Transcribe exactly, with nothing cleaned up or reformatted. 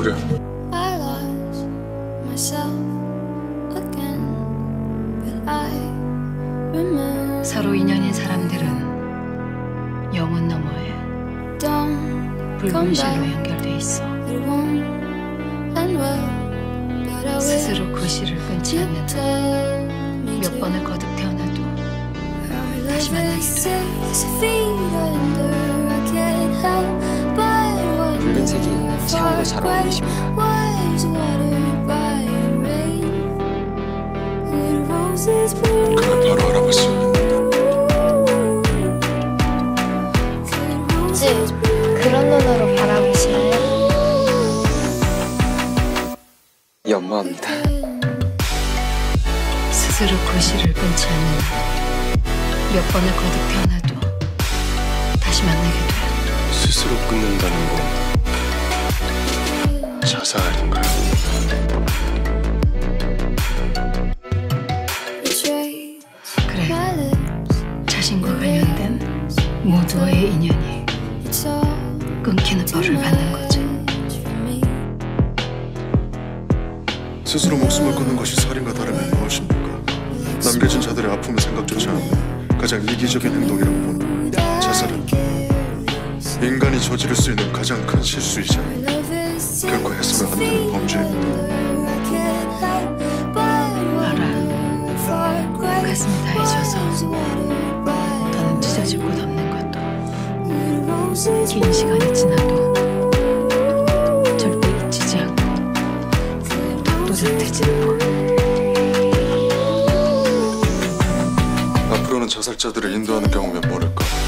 그래. I lost myself again, but I remember. 서로 인연인 사람들은 영혼 너머에 Don't 불분실로 연결돼 있어. it won't end well, but I 스스로 wish 그 실을 끊지 you'd 않는 tell me 몇 to. 번을 거듭 태어나도 Our 다시 love 만나게 is 돼. six feet under. I can't help but wonder 붉은 색이 창으로 잘 어울리십니다. was watered by rain. Could roses bloom? 그걸 바로 알아봤어. 혹시 그런 눈으로 바라보시나요? 연모합니다. 스스로 그 실을 끊지 않는 몇 번을 거듭 태어나도 다시 만나게 돼. 스스로 끊는다는 건 자살 아닌가요? Betray 그래, my lips. 자신과 관련된 모두와의 인연이 It's all 끊기는 벌을 받는 거지. much for me. 스스로 목숨을 끊는 것이 살인과 다르면 무엇입니까? 남겨진 자들의 아픔을 생각조차 않는 가장 이기적인 행동이라고 본다. 자살은 인간이 저지를 수 있는 가장 큰 실수이자 결코 해서는 안 되는 범죄입니다. 알아. 가슴이 다해져서 더는 찢어질 곳 없는 것도 긴 시간이 지나도 절대 잊히지 않고 또 잡히지는 법. 앞으로는 자살자들을 인도하는 경우면 모를까?